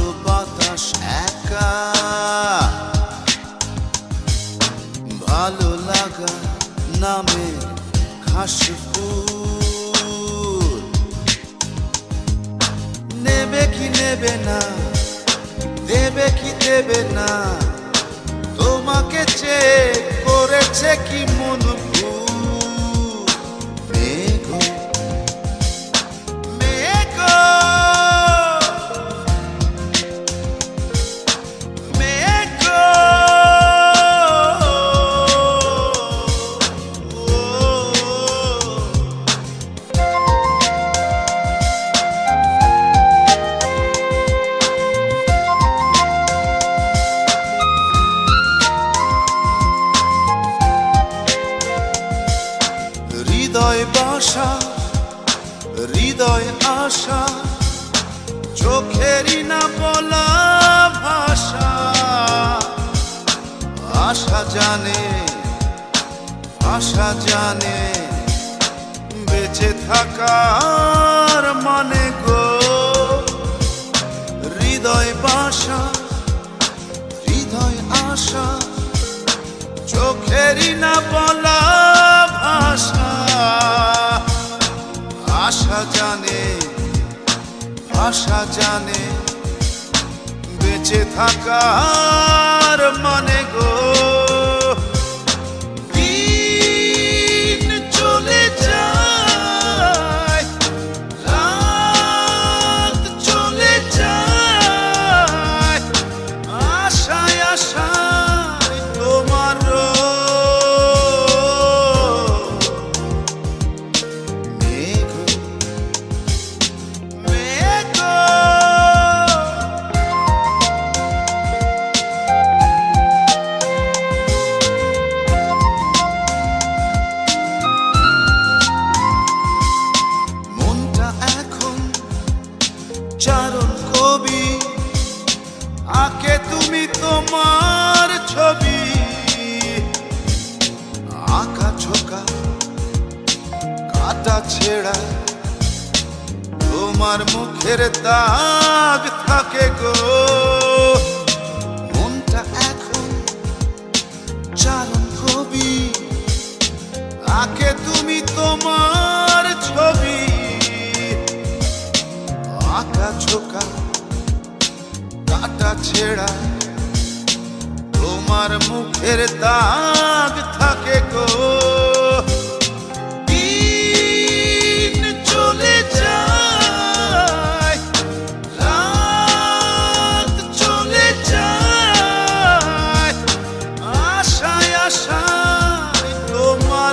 বাতাস একা, ভালো লাগা নামে ঘাস ফুল। নেবে কি নেবে না, দেবে কি দেবে না, তোমাকে চেয়ে করেছে কি মন ভুল। হৃদয় বাসা, হৃদয় আশা, চোখেরই না বলা ভাষা। আশা জানে, আশা জানে বেঁচে থাকার মানে গো। হৃদয় বাসা, হৃদয় আশা, চোখেরই না বলা ভাষা। আশা জানে, আশা জানে বেঁচে থাকার মানে গো। দিন চলে যায়, রাত চলে যায়, আশায় আশায় তোমার চারণ কবি আঁকে তুমি তোমার ছবি। আঁকা ঝোঁকা কাটা ছেঁড়া তোমার মুখের দাগ থাকে গো। মনটা এখন চারণ কবি আঁকে তুমি তোমার ছবি। আঁকা ঝোঁকা কাটা ছেঁড়া তোমার মুখের দাগ থাকে গো। দিন চলে যায়, রাত চলে যায়, আশায় আশায় তোমার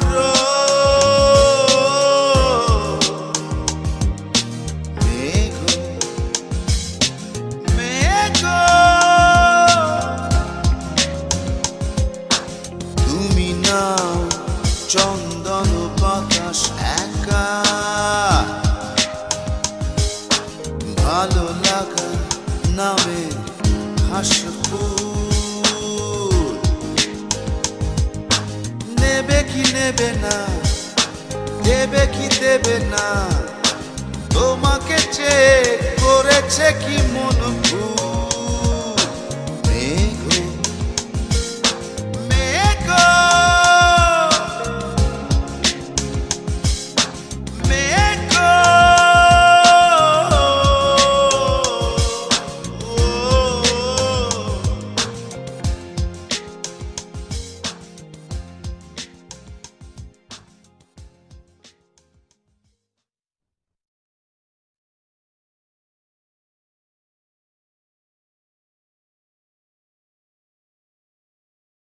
চন্দন বাতাস একা, ভালো লাগা নামে ঘাস ফুল। নেবে কি নেবে না, দেবে কি দেবে না, তোমাকে চেয়ে করেছে কি মন ভুল।